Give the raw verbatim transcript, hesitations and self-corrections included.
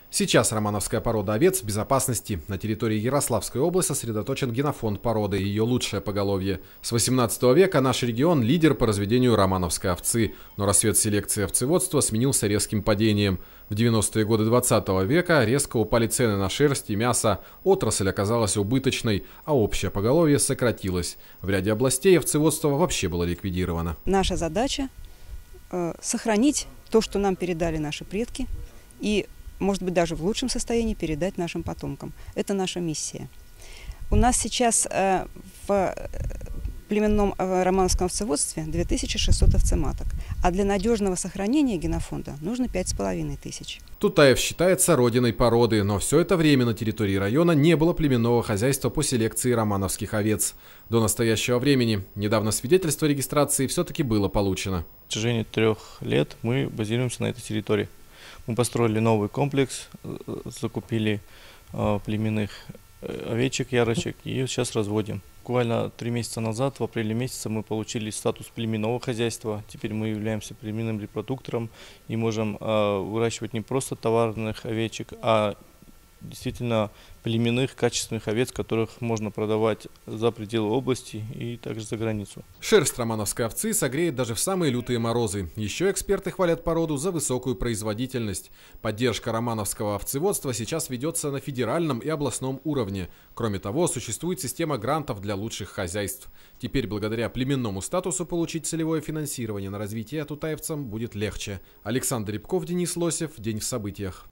Сейчас романовская порода овец в безопасности. На территории Ярославской области сосредоточен генофонд породы и ее лучшее поголовье. С восемнадцатого века наш регион – лидер по разведению романовской овцы. Но рассвет селекции овцеводства сменился резким падением. В девяностые годы двадцатого века резко упали цены на шерсть и мясо, отрасль оказалась убыточной, а общее поголовье сократилось. В ряде областей овцеводство вообще было ликвидировано. Наша задача э, – сохранить то, что нам передали наши предки, и может быть, даже в лучшем состоянии передать нашим потомкам. Это наша миссия. У нас сейчас э, в племенном э, романовском овцеводстве две тысячи шестьсот овцематок, а для надежного сохранения генофонда нужно пять с половиной тысяч. Тутаев считается родиной породы, но все это время на территории района не было племенного хозяйства по селекции романовских овец. До настоящего времени. Недавно свидетельство о регистрации все-таки было получено. В течение трех лет мы базируемся на этой территории. Мы построили новый комплекс, закупили э, племенных овечек, ярочек и сейчас разводим. Буквально три месяца назад, в апреле месяце, мы получили статус племенного хозяйства. Теперь мы являемся племенным репродуктором и можем э, выращивать не просто товарных овечек, а действительно племенных качественных овец, которых можно продавать за пределы области и также за границу. Шерсть романовской овцы согреет даже в самые лютые морозы. Еще эксперты хвалят породу за высокую производительность. Поддержка романовского овцеводства сейчас ведется на федеральном и областном уровне. Кроме того, существует система грантов для лучших хозяйств. Теперь благодаря племенному статусу получить целевое финансирование на развитие тутаевцам будет легче. Александр Рябков, Денис Лосев. День в событиях.